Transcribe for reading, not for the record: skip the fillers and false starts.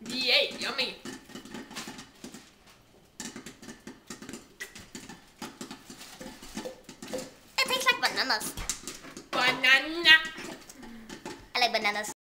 Yay, yummy. It tastes like bananas. Banana. I like bananas.